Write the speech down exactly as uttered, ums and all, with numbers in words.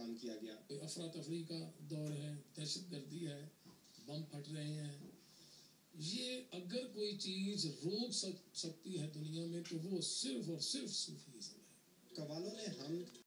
ऐलान किया गया। अफरा तफरी का दौर है, दहशतगर्दी है, बम फट रहे हैं। ये अगर कोई चीज रोक सक, सकती है दुनिया में तो वो सिर्फ और सिर्फ सूफीज़्म है। कव्वालों ने हम